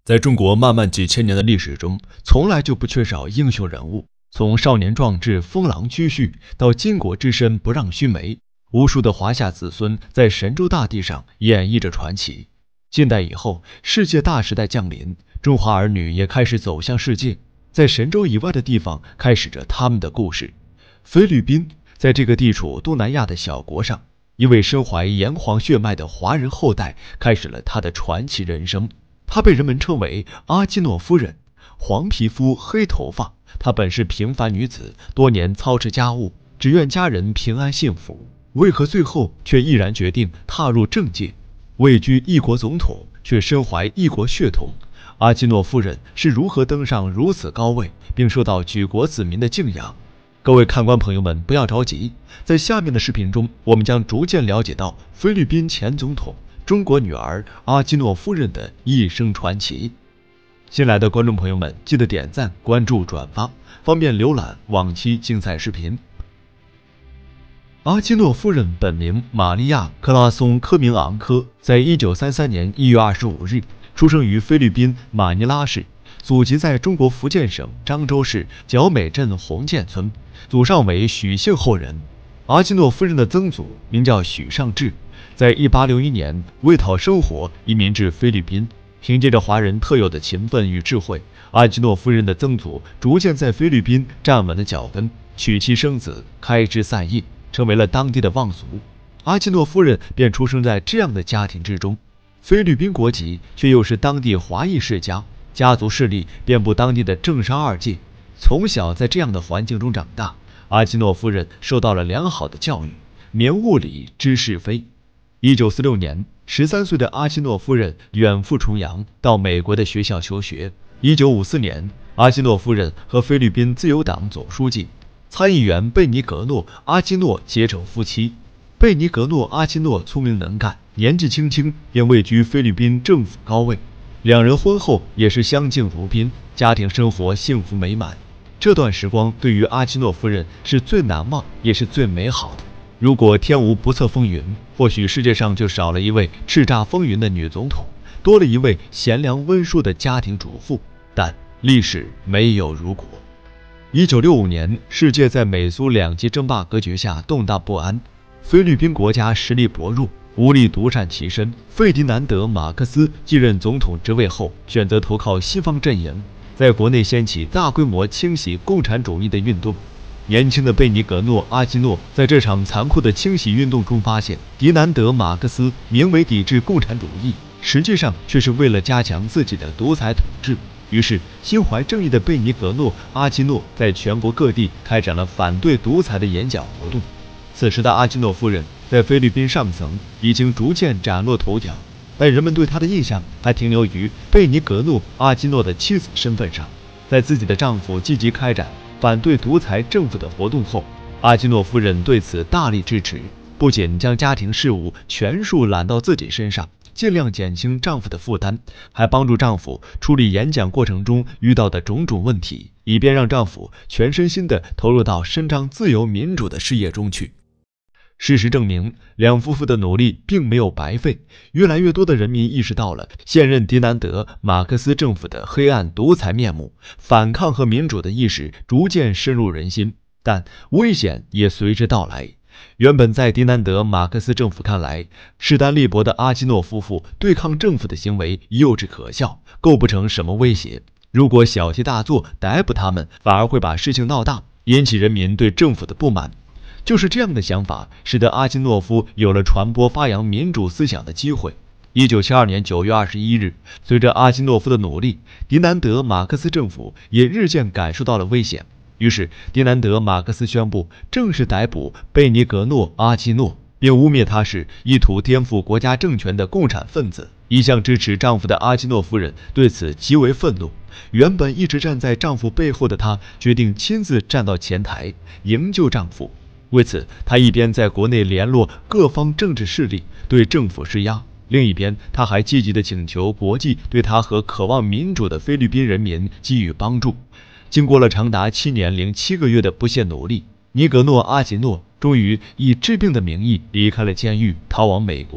在中国漫漫几千年的历史中，从来就不缺少英雄人物。从少年壮志、风狼居胥到巾帼之身不让须眉，无数的华夏子孙在神州大地上演绎着传奇。近代以后，世界大时代降临，中华儿女也开始走向世界，在神州以外的地方开始着他们的故事。菲律宾，在这个地处东南亚的小国上，一位身怀炎黄血脉的华人后代开始了他的传奇人生。她被人们称为阿基诺夫人，黄皮肤黑头发。她本是平凡女子，多年操持家务，只愿家人平安幸福。为何最后却毅然决定踏入政界？位居异国总统，却身怀异国血统。阿基诺夫人是如何登上如此高位，并受到举国子民的敬仰？各位看官朋友们，不要着急，在下面的视频中，我们将逐渐了解到菲律宾前总统、中国女儿阿基诺夫人的一生传奇。新来的观众朋友们，记得点赞、关注、转发，方便浏览往期精彩视频。阿基诺夫人本名玛利亚·克拉松·科明昂科，在1933年1月25日出生于菲律宾马尼拉市，祖籍在中国福建省漳州市角美镇红建村，祖上为许姓后人。阿基诺夫人的曾祖名叫许尚志，在1861年为讨生活移民至菲律宾。凭借着华人特有的勤奋与智慧，阿基诺夫人的曾祖逐渐在菲律宾站稳了脚跟，娶妻生子，开枝散叶，成为了当地的望族。阿基诺夫人便出生在这样的家庭之中，菲律宾国籍，却又是当地华裔世家，家族势力遍布当地的政商二界。从小在这样的环境中长大，阿基诺夫人受到了良好的教育，明物理，知是非。1946年，13岁的阿基诺夫人远赴重洋，到美国的学校求学。1954年，阿基诺夫人和菲律宾自由党总书记、参议员贝尼格诺·阿基诺结成夫妻。贝尼格诺·阿基诺聪明能干，年纪轻轻便位居菲律宾政府高位。两人婚后也是相敬如宾，家庭生活幸福美满。这段时光对于阿基诺夫人是最难忘，也是最美好的。如果天无不测风云，或许世界上就少了一位叱咤风云的女总统，多了一位贤良温淑的家庭主妇。但历史没有如果。1965年，世界在美苏两极争霸格局下动荡不安，菲律宾国家实力薄弱，无力独善其身。费迪南德·马克思继任总统职位后，选择投靠西方阵营，在国内掀起大规模清洗共产主义的运动。年轻的贝尼格诺·阿基诺在这场残酷的清洗运动中发现，迪南德·马克思名为抵制共产主义，实际上却是为了加强自己的独裁统治。于是，心怀正义的贝尼格诺·阿基诺在全国各地开展了反对独裁的演讲活动。此时的阿基诺夫人在菲律宾上层已经逐渐崭露头角，但人们对她的印象还停留于贝尼格诺·阿基诺的妻子身份上。在自己的丈夫积极开展反对独裁政府的活动后，阿基诺夫人对此大力支持，不仅将家庭事务全数揽到自己身上，尽量减轻丈夫的负担，还帮助丈夫处理演讲过程中遇到的种种问题，以便让丈夫全身心地投入到伸张自由民主的事业中去。事实证明，两夫妇的努力并没有白费，越来越多的人民意识到了现任迪南德·马克思政府的黑暗独裁面目，反抗和民主的意识逐渐深入人心，但危险也随之到来。原本在迪南德·马克思政府看来，势单力薄的阿基诺夫妇对抗政府的行为幼稚可笑，构不成什么威胁。如果小题大做，逮捕他们，反而会把事情闹大，引起人民对政府的不满。就是这样的想法，使得阿基诺夫有了传播发扬民主思想的机会。1972年9月21日，随着阿基诺夫的努力，迪南德·马克思政府也日渐感受到了危险。于是，迪南德·马克思宣布正式逮捕贝尼格诺·阿基诺，并污蔑他是意图颠覆国家政权的共产分子。一向支持丈夫的阿基诺夫人对此极为愤怒，原本一直站在丈夫背后的她，决定亲自站到前台营救丈夫。为此，她一边在国内联络各方政治势力，对政府施压，另一边，她还积极地请求国际对她和渴望民主的菲律宾人民给予帮助。经过了长达7年零7个月的不懈努力，尼格诺·阿基诺终于以治病的名义离开了监狱，逃往美国。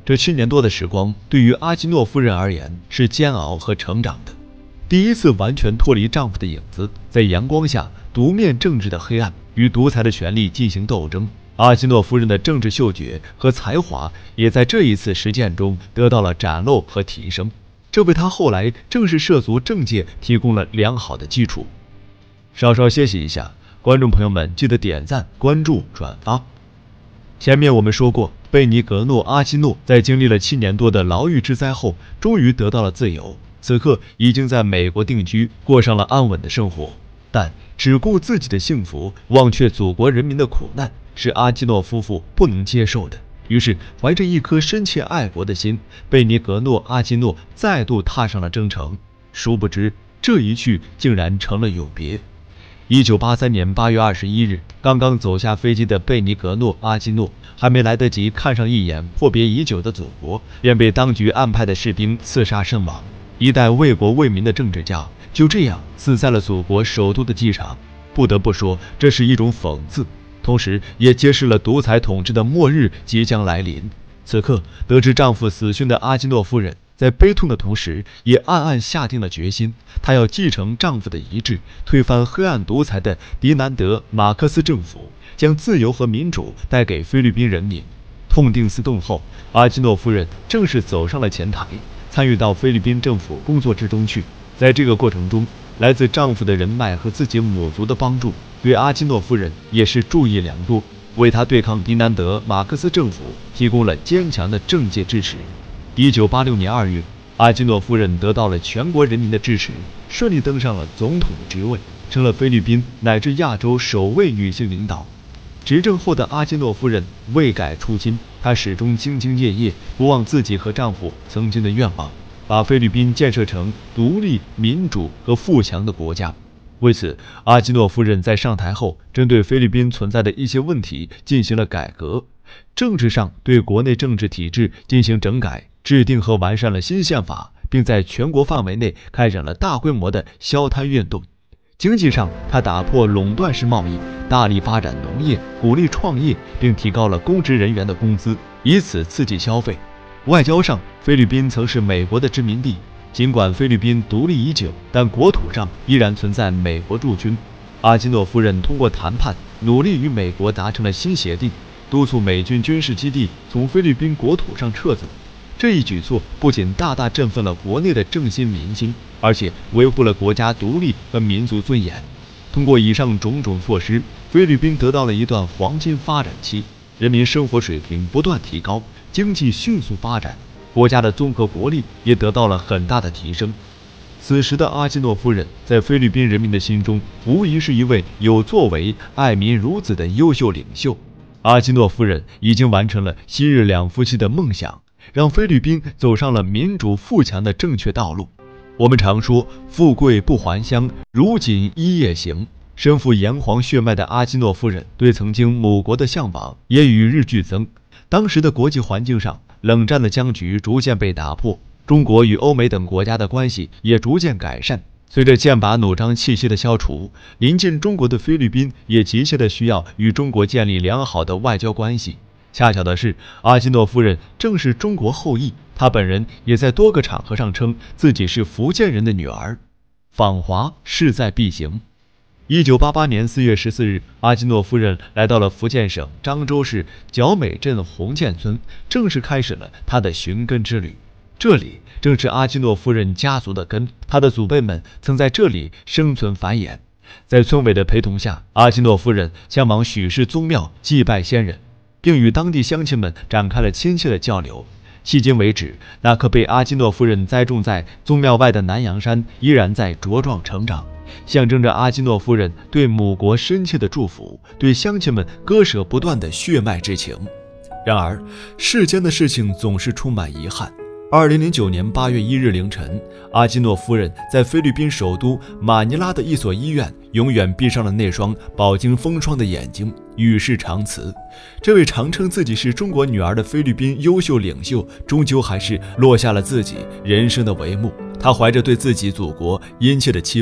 这7年多的时光，对于阿基诺夫人而言是煎熬和成长的。第一次完全脱离丈夫的影子，在阳光下独面政治的黑暗，与独裁的权力进行斗争。阿基诺夫人的政治嗅觉和才华也在这一次实践中得到了展露和提升，这为她后来正式涉足政界提供了良好的基础。稍稍歇息一下，观众朋友们记得点赞、关注、转发。前面我们说过，贝尼格诺·阿基诺在经历了7年多的牢狱之灾后，终于得到了自由，此刻已经在美国定居，过上了安稳的生活。但只顾自己的幸福，忘却祖国人民的苦难，是阿基诺夫妇不能接受的。于是，怀着一颗深切爱国的心，贝尼格诺·阿基诺再度踏上了征程。殊不知，这一去竟然成了永别。1983年8月21日，刚刚走下飞机的贝尼格诺·阿基诺还没来得及看上一眼迫别已久的祖国，便被当局安排的士兵刺杀身亡。一代为国为民的政治家就这样死在了祖国首都的机场。不得不说，这是一种讽刺，同时也揭示了独裁统治的末日即将来临。此刻，得知丈夫死讯的阿基诺夫人在悲痛的同时，也暗暗下定了决心，她要继承丈夫的遗志，推翻黑暗独裁的迪南德·马克思政府，将自由和民主带给菲律宾人民。痛定思痛后，阿基诺夫人正式走上了前台，参与到菲律宾政府工作之中去。在这个过程中，来自丈夫的人脉和自己母族的帮助，对阿基诺夫人也是助益良多，为她对抗迪南德·马克思政府提供了坚强的政界支持。1986年2月，阿基诺夫人得到了全国人民的支持，顺利登上了总统的职位，成了菲律宾乃至亚洲首位女性领导。执政后的阿基诺夫人未改初心，她始终兢兢业业，不忘自己和丈夫曾经的愿望，把菲律宾建设成独立、民主和富强的国家。为此，阿基诺夫人在上台后，针对菲律宾存在的一些问题进行了改革。政治上对国内政治体制进行整改，制定和完善了新宪法，并在全国范围内开展了大规模的消摊运动。经济上，他打破垄断式贸易，大力发展农业，鼓励创业，并提高了公职人员的工资，以此刺激消费。外交上，菲律宾曾是美国的殖民地，尽管菲律宾独立已久，但国土上依然存在美国驻军。阿基诺夫人通过谈判，努力与美国达成了新协定，督促美军军事基地从菲律宾国土上撤走。这一举措不仅大大振奋了国内的正心民心，而且维护了国家独立和民族尊严。通过以上种种措施，菲律宾得到了一段黄金发展期，人民生活水平不断提高，经济迅速发展，国家的综合国力也得到了很大的提升。此时的阿基诺夫人在菲律宾人民的心中，无疑是一位有作为、爱民如子的优秀领袖。阿基诺夫人已经完成了昔日两夫妻的梦想，让菲律宾走上了民主富强的正确道路。我们常说富贵不还乡，如锦衣夜行。身负炎黄血脉的阿基诺夫人对曾经母国的向往也与日俱增。当时的国际环境上，冷战的僵局逐渐被打破，中国与欧美等国家的关系也逐渐改善。随着剑拔弩张气息的消除，临近中国的菲律宾也急切地需要与中国建立良好的外交关系。恰巧的是，阿基诺夫人正是中国后裔，她本人也在多个场合上称自己是福建人的女儿。访华势在必行。1988年4月14日，阿基诺夫人来到了福建省漳州市角美镇红建村，正式开始了她的寻根之旅。这里正是阿基诺夫人家族的根，她的祖辈们曾在这里生存繁衍。在村委的陪同下，阿基诺夫人前往许氏宗庙祭拜先人，并与当地乡亲们展开了亲切的交流。迄今为止，那棵被阿基诺夫人栽种在宗庙外的南洋山依然在茁壮成长，象征着阿基诺夫人对母国深切的祝福，对乡亲们割舍不断的血脉之情。然而，世间的事情总是充满遗憾。2009年8月1日凌晨，阿基诺夫人在菲律宾首都马尼拉的一所医院永远闭上了那双饱经风霜的眼睛，与世长辞。这位常称自己是中国女儿的菲律宾优秀领袖，终究还是落下了自己人生的帷幕。他怀着对自己祖国殷切的期盼，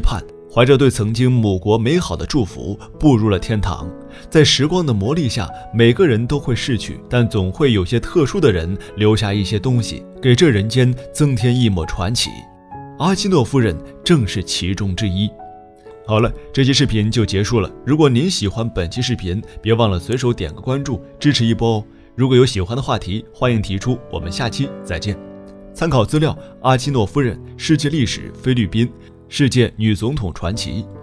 怀着对曾经母国美好的祝福，步入了天堂。在时光的磨砺下，每个人都会逝去，但总会有些特殊的人留下一些东西，给这人间增添一抹传奇。阿基诺夫人正是其中之一。好了，这期视频就结束了。如果您喜欢本期视频，别忘了随手点个关注，支持一波哦。如果有喜欢的话题，欢迎提出，我们下期再见。参考资料：阿基诺夫人，世界历史，菲律宾，世界女总统传奇。